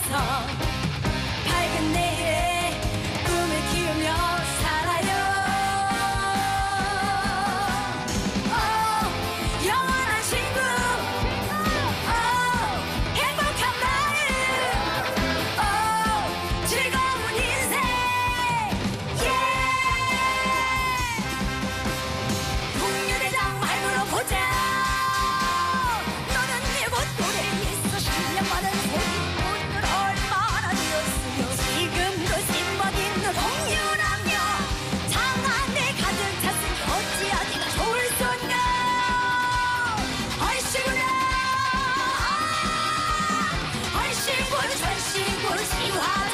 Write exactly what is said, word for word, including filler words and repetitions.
위해서 밝은 내일에 꿈을 키우며 살아요. 오, 영원한 친구, 오, 행복한 마음, 오, 즐거운 인생, 예. 국유대장 말으로 보자. 너는 일곱 돌에 있어 십 년 만은 소리꾼을 얼마나 되었으며 지금도 신박 있는 공유라며 장안에 가득 찼으니 어찌하기가 좋을 순가. 얼씨구나 얼씨구 전씨구 시화